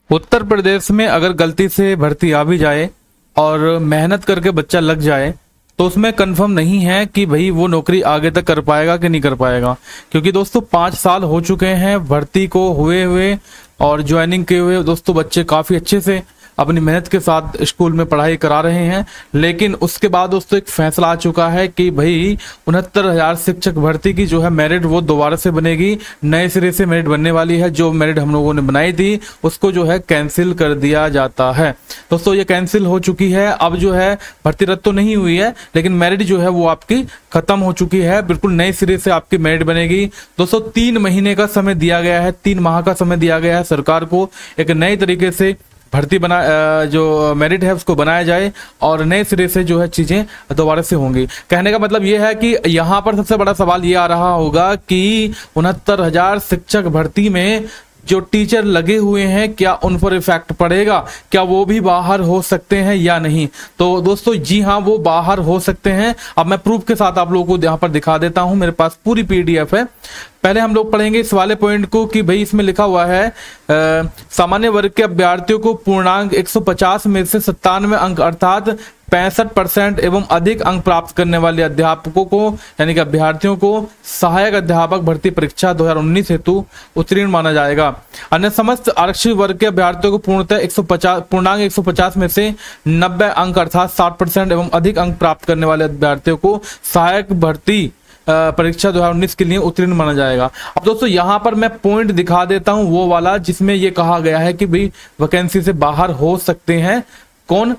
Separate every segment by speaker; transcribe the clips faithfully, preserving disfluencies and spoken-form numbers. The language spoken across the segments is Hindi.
Speaker 1: उत्तर प्रदेश में अगर गलती से भर्ती आ भी जाए और मेहनत करके बच्चा लग जाए तो उसमें कंफर्म नहीं है कि भाई वो नौकरी आगे तक कर पाएगा कि नहीं कर पाएगा, क्योंकि दोस्तों पाँच साल हो चुके हैं भर्ती को हुए हुए और ज्वाइनिंग किए हुए। दोस्तों बच्चे काफ़ी अच्छे से अपनी मेहनत के साथ स्कूल में पढ़ाई करा रहे हैं, लेकिन उसके बाद दोस्तों एक फैसला आ चुका है कि भाई उनहत्तर हजार शिक्षक भर्ती की जो है मेरिट वो दोबारा से बनेगी, नए सिरे से मेरिट बनने वाली है। जो मेरिट हम लोगों ने बनाई थी उसको जो है कैंसिल कर दिया जाता है। दोस्तों ये कैंसिल हो चुकी है, अब जो है भर्ती रद्द तो नहीं हुई है लेकिन मेरिट जो है वो आपकी खत्म हो चुकी है, बिल्कुल नए सिरे से आपकी मेरिट बनेगी। दोस्तों तीन महीने का समय दिया गया है, तीन माह का समय दिया गया है सरकार को एक नए तरीके से भर्ती बना जो मेरिट है उसको बनाया जाए और नए सिरे से जो है चीजें दोबारा से होंगी। कहने का मतलब ये है कि यहाँ पर सबसे बड़ा सवाल ये आ रहा होगा कि उनहत्तर हजार शिक्षक भर्ती में जो टीचर लगे हुए हैं क्या उन पर इफेक्ट पड़ेगा, क्या वो भी बाहर हो सकते हैं या नहीं। तो दोस्तों जी हाँ, वो बाहर हो सकते हैं। अब मैं प्रूफ के साथ आप लोगों को यहाँ पर दिखा देता हूँ, मेरे पास पूरी पीडीएफ है। पहले हम लोग पढ़ेंगे इस वाले पॉइंट को कि भाई इसमें लिखा हुआ है सामान्य वर्ग के अभ्यर्थियों को पूर्णांक एक सौ पचास में से सत्तानवे अंक अर्थात पैंसठ परसेंट एवं अधिक अंक प्राप्त करने वाले अध्यापकों को यानी कि अभ्यर्थियों को सहायक अध्यापक भर्ती परीक्षा दो हजार उन्नीस हेतु उत्तीर्ण माना जाएगा। अन्य समस्त आरक्षित वर्ग के अभ्यर्थियों को पूर्णतः एक सौ पचास पूर्णांक एक सौ पचास में से नब्बे अंक अर्थात साठ परसेंट एवं अधिक अंक प्राप्त करने वाले अभ्यर्थियों को सहायक भर्ती परीक्षा दो हजार उन्नीस के लिए उत्तीर्ण माना जाएगा। अब दोस्तों यहाँ पर मैं पॉइंट दिखा देता हूँ वो वाला जिसमें ये कहा गया है कि भाई वैकेंसी से बाहर हो सकते हैं कौन,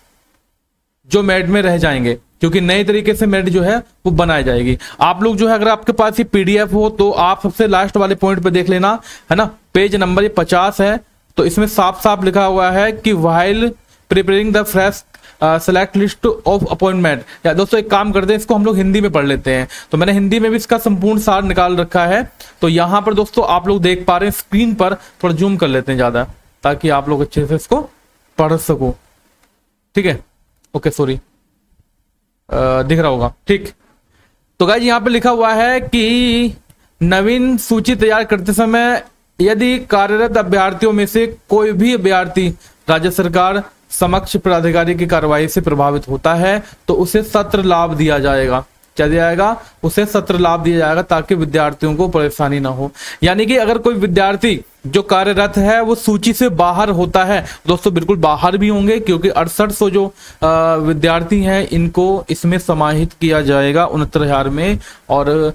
Speaker 1: जो मेरिट में रह जाएंगे, क्योंकि नए तरीके से मेरिट जो है वो बनाई जाएगी। आप लोग जो है अगर आपके पास ये पीडीएफ हो तो आप सबसे लास्ट वाले पॉइंट पे देख लेना, है ना। पेज नंबर ये पचास है, तो इसमें साफ साफ लिखा हुआ है कि while preparing the fresh select list of appointment. या दोस्तों एक काम करते हैं, इसको हम लोग हिंदी में पढ़ लेते हैं। तो मैंने हिंदी में भी इसका संपूर्ण सार निकाल रखा है। तो यहाँ पर दोस्तों आप लोग देख पा रहे हैं स्क्रीन पर, थोड़ा जूम कर लेते हैं ज्यादा ताकि आप लोग अच्छे से इसको पढ़ सको। ठीक है, ओके सॉरी, दिख रहा होगा, ठीक। तो गाइस यहाँ पे लिखा हुआ है कि नवीन सूची तैयार करते समय यदि कार्यरत अभ्यर्थियों में से कोई भी अभ्यर्थी राज्य सरकार समक्ष प्राधिकारी की कार्रवाई से प्रभावित होता है तो उसे सत्र लाभ दिया जाएगा। क्या दिया जाएगा? उसे सत्र लाभ दिया जाएगा ताकि विद्यार्थियों को परेशानी ना हो। यानी कि अगर कोई विद्यार्थी जो कार्यरत है वो सूची से बाहर होता है, दोस्तों बिल्कुल बाहर भी होंगे क्योंकि अड़सठ सौ जो विद्यार्थी हैं इनको इसमें समाहित किया जाएगा उनहत्तर हजार में, और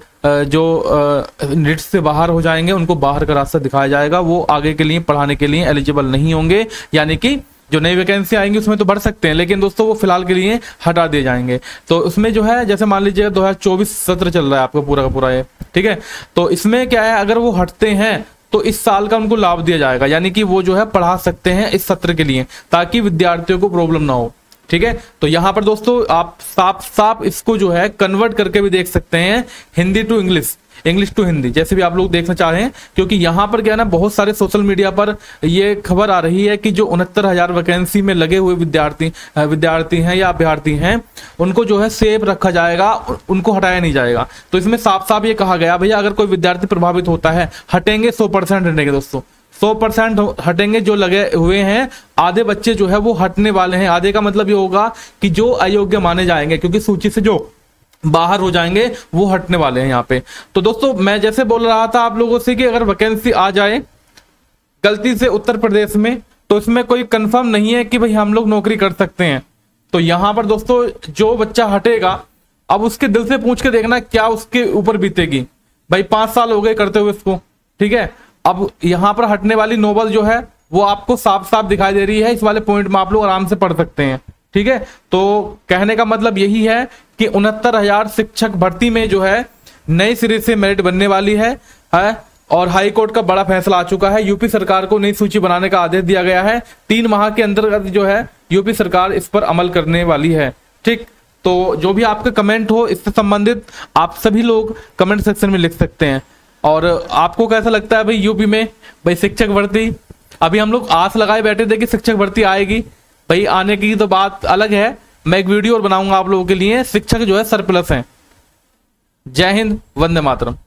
Speaker 1: जो नीट से बाहर हो जाएंगे उनको बाहर का रास्ता दिखाया जाएगा, वो आगे के लिए पढ़ाने के लिए एलिजिबल नहीं होंगे। यानी कि जो नई वैकेंसी आएंगी उसमें तो भर सकते हैं लेकिन दोस्तों वो फिलहाल के लिए हटा दिए जाएंगे। तो उसमें जो है जैसे मान लीजिए दो हजार चौबीस सत्र चल रहा है आपका पूरा का पूरा ये, ठीक है। तो इसमें क्या है, अगर वो हटते हैं तो इस साल का उनको लाभ दिया जाएगा, यानी कि वो जो है पढ़ा सकते हैं इस सत्र के लिए ताकि विद्यार्थियों को प्रॉब्लम ना हो। ठीक है, तो यहाँ पर दोस्तों आप साफ साफ इसको जो है कन्वर्ट करके भी देख सकते हैं Hindi to English, English to Hindi, जैसे भी आप लोग देखना चाह रहे हैं। क्योंकि यहाँ पर क्या है ना, बहुत सारे सोशल मीडिया पर ये खबर आ रही है कि जो उनहत्तर हजार वैकेंसी में लगे हुए विद्यार्थी विद्यार्थी हैं या अभ्यर्थी हैं उनको जो है सेफ रखा जाएगा, उनको हटाया नहीं जाएगा। तो इसमें साफ साफ ये कहा गया भैया अगर कोई विद्यार्थी प्रभावित होता है हटेंगे, सौ परसेंट हटेंगे दोस्तों, सौ परसेंट हटेंगे जो लगे हुए हैं। आधे बच्चे जो है वो हटने वाले हैं, आधे का मतलब ये होगा कि जो अयोग्य माने जाएंगे क्योंकि सूची से जो बाहर हो जाएंगे वो हटने वाले हैं यहाँ पे। तो दोस्तों मैं जैसे बोल रहा था आप लोगों से कि अगर वैकेंसी आ जाए गलती से उत्तर प्रदेश में तो इसमें कोई कंफर्म नहीं है कि भाई हम लोग नौकरी कर सकते हैं। तो यहाँ पर दोस्तों जो बच्चा हटेगा अब उसके दिल से पूछ के देखना क्या उसके ऊपर बीतेगी। भाई पांच साल हो गए करते हुए इसको, ठीक है। अब यहाँ पर हटने वाली नौबत जो है वो आपको साफ साफ दिखाई दे रही है, इस वाले पॉइंट में आप लोग आराम से पढ़ सकते हैं। ठीक है, तो कहने का मतलब यही है कि उनहत्तर हजार शिक्षक भर्ती में जो है नए सिरे से मेरिट बनने वाली है, है और हाई कोर्ट का बड़ा फैसला आ चुका है। यूपी सरकार को नई सूची बनाने का आदेश दिया गया है, तीन माह के अंतर्गत जो है यूपी सरकार इस पर अमल करने वाली है। ठीक, तो जो भी आपका कमेंट हो इससे संबंधित आप सभी लोग कमेंट सेक्शन में लिख सकते हैं। और आपको कैसा लगता है भाई यूपी में भाई शिक्षक भर्ती, अभी हम लोग आस लगाए बैठे थे कि शिक्षक भर्ती आएगी, भाई आने की तो बात अलग है। मैं एक वीडियो और बनाऊंगा आप लोगों के लिए, शिक्षक जो है सरप्लस हैं। जय हिंद, वंदे मातरम।